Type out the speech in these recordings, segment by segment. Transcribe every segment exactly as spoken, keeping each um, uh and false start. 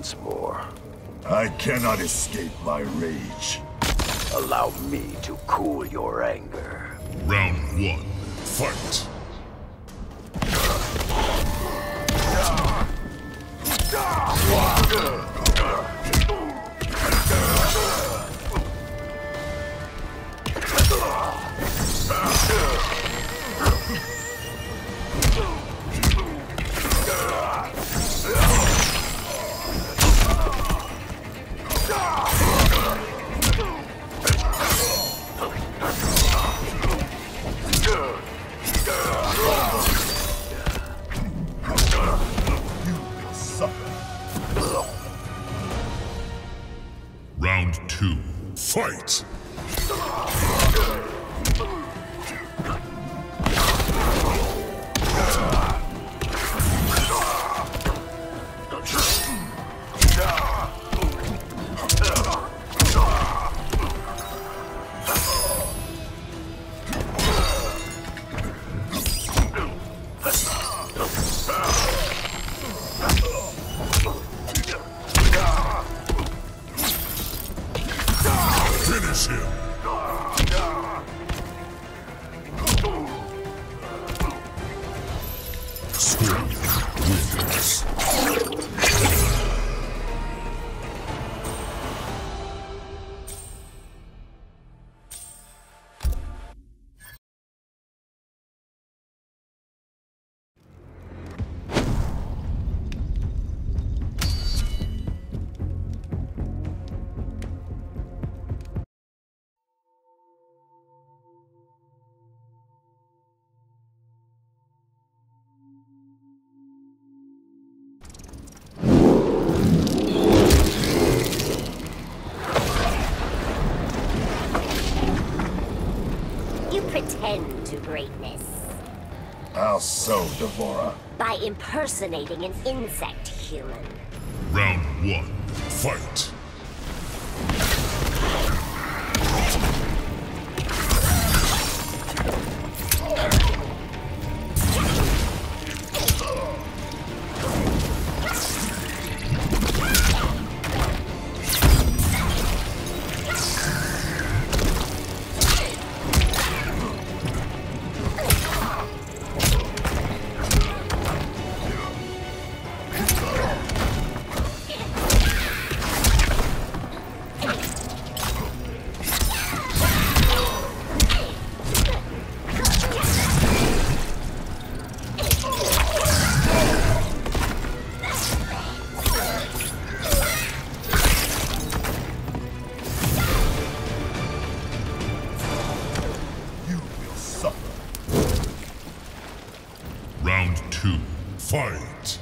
once more. I cannot escape my rage. Allow me to cool your anger. Round one, fight! Round two, fight! Finish him! Scorpion wins. Pretend to greatness. How so, D'Vorah? By impersonating an insect human. Round one, fight! Round two, fight!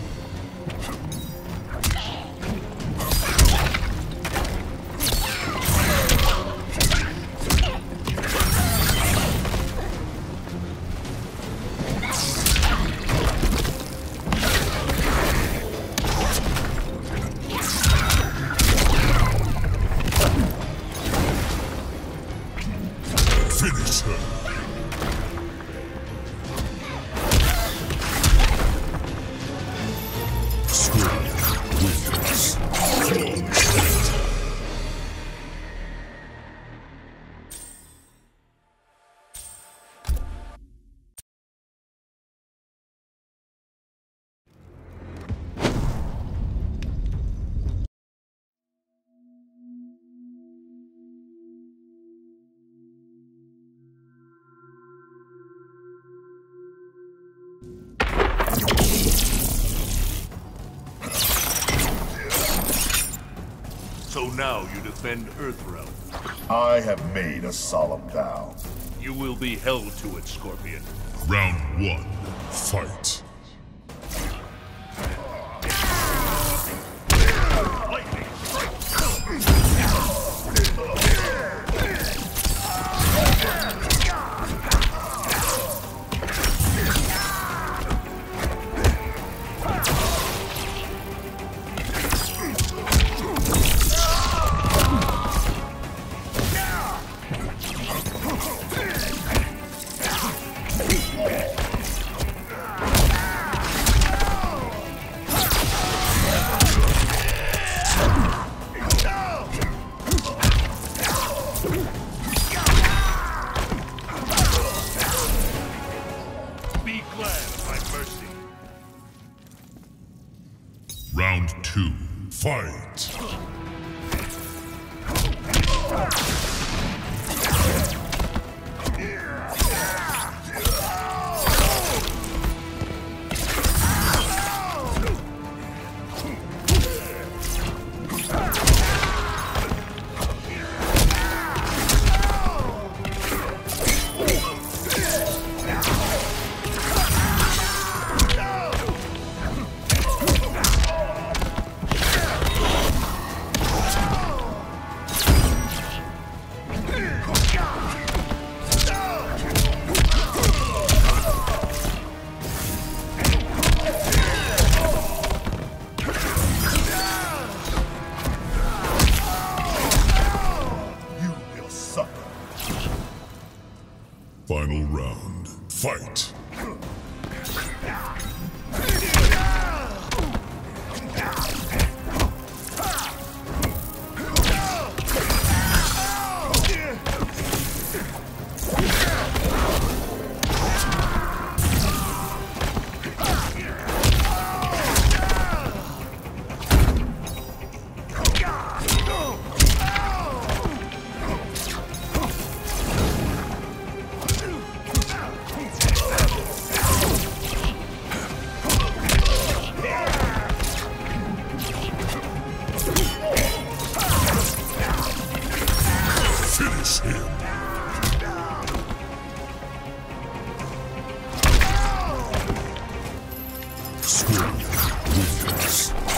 Finish her! So now you defend Earthrealm. I have made a solemn vow. You will be held to it, Scorpion. Round one, fight! Lightning strike! Be glad of my mercy. Round two, fight! Final round, fight! Finish him! Scorpion wins.